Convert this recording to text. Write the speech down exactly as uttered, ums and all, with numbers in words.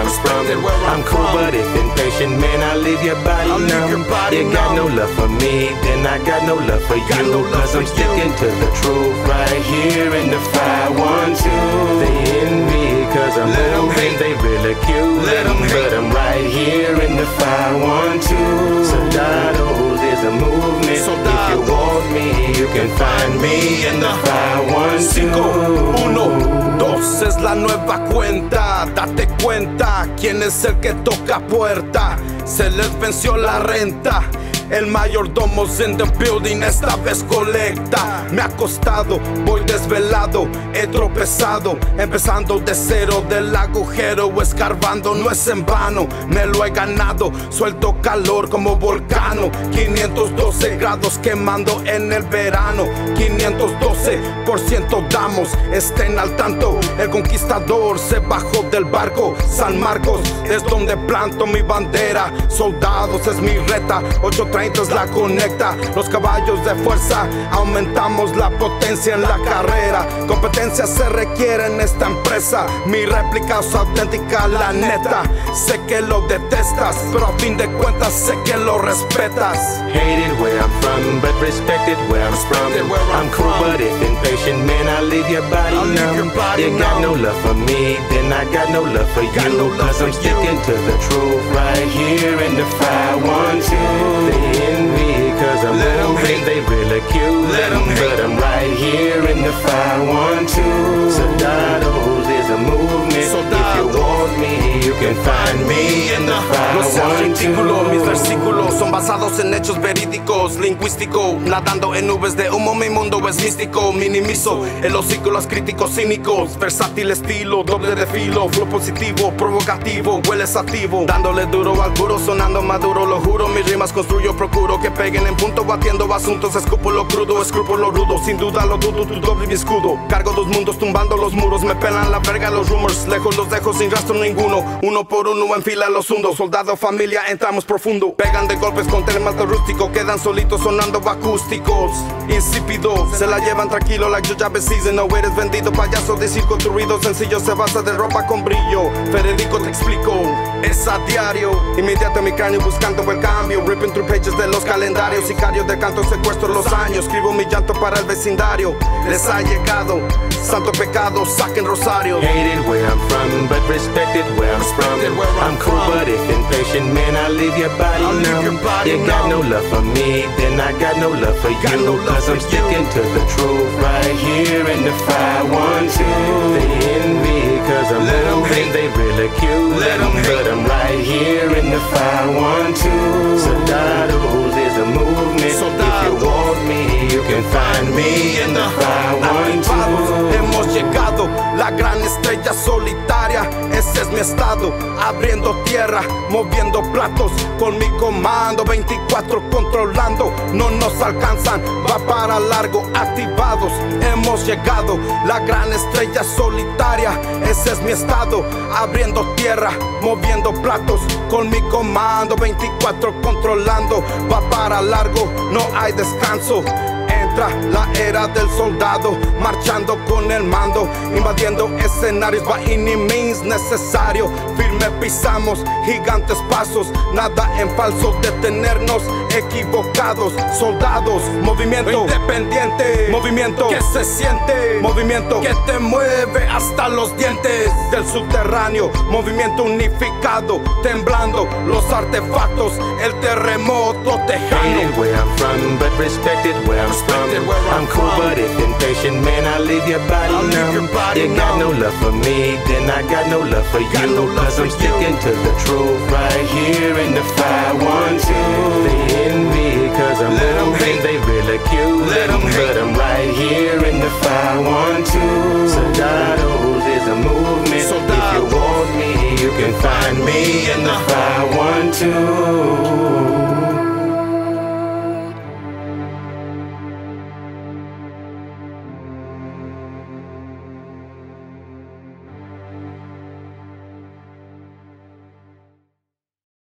I'm from. I'm cool, but if impatient, man, I'll leave your body numb. You got no love for me, then I got no love for you. Cause I'm sticking to the truth right here in the five one two. They envy cause I'm moving, they ridicule me, but I'm right here in the five one two. Soldados is a movement. If you want me, you can find me in the five one two. uno, dos es la nueva cuenta. Date cuenta, quién es el que toca puerta. Se les venció la renta. El mayordomo's in the building, esta vez colecta. Me ha costado, voy desvelado, he tropezado, empezando de cero del agujero, escarbando, no es en vano, me lo he ganado, suelto calor como volcano, quinientos doce grados quemando en el verano, quinientos doce por ciento damos, estén al tanto, el conquistador se bajó del barco, San Marcos es donde planto mi bandera, soldados es mi reta, ocho treinta es la conecta, los caballos de fuerza, aumentamos la potencia en la carrera, competencia se requiere en esta empresa, mi réplica es auténtica, la neta, sé que lo detestas, pero a fin de cuentas sé que lo respetas. Hated where I'm from, but respected where I'm from. I'm cool, but if impatient, man, I'll leave your body numb. You got no love for me, then I got no love for you. Cause I'm sticking to the truth right here in the five one two. They envy cause I'm moving, they ridicule me, but I'm right here in the five one two. Soldados is a movement. If you want me, you can find me in the five one two. Mis versículos son basados en hechos verídicos, lingüístico, nadando en nubes de humo, mi mundo es místico, minimizo el hocico, los críticos cínicos, versátil estilo, doble de filo, flow positivo, provocativo, hueles activo, dándole duro al puro, sonando maduro, lo juro, mis rimas construyo, procuro que peguen en punto, batiendo asuntos, escupo lo crudo, escrúpulo rudo, sin duda lo dudo, tu doble mi escudo, cargo dos mundos, tumbando los muros, me pelan la verga los rumors, lejos los dejo sin rastro ninguno, uno por uno en fila los hundo, soldado, familia, entramos profundo, pegan de golpes con temas de rústico, quedan solitos sonando acústicos, insípidos, se la llevan tranquilo like yo llave season, no eres vendido, payaso de circo, tu ruido sencillo se basa de ropa con brillo, Federico te explico, es a diario, inmediato en mi cráneo buscando el cambio, ripping through pages de los calendarios, sicario del canto, secuestro los años, escribo mi llanto para el vecindario, les ha llegado, santo pecado, saquen rosarios. Hated where I'm from, but respected where I'm from. I'm cool, but if impatient, man, I'll leave your body numb. You got no love for me, then I got no love for you. Cause I'm sticking to the truth right here in the five one two. They envy cause I'm moving, they ridicule me, but I'm right here in the five one two. Soldados is a movement. If you want me, you can find me in the five one two. Hemos llegado, la gran estrella solitaria, ese es mi estado, abriendo tierra, moviendo platos, con mi comando veinticuatro controlando, no nos alcanzan, va para largo, activados, hemos llegado, la gran estrella solitaria, ese es mi estado, abriendo tierra, moviendo platos, con mi comando veinticuatro controlando, va para largo, no hay descanso. Entra la era del soldado, marchando con el mando, invadiendo escenarios by any means necesario. Firme pisamos, gigantes pasos, nada en falso, detenernos equivocados. Soldados, movimiento independiente, movimiento que se siente, movimiento que te mueve hasta los dientes del subterráneo, movimiento unificado, temblando los artefactos, el terremoto tejano. Hated where I'm from, but respected where I'm from. I'm cool, but if impatient, man, I'll leave your body numb. You got no love for me, then I got no love for you. Cause I'm sticking to the truth right here in the five one two. They envy cause I'm moving, they ridicule me, but I'm right here in the five one two. Soldados is a movement. If you want me, you can find me in the five one two.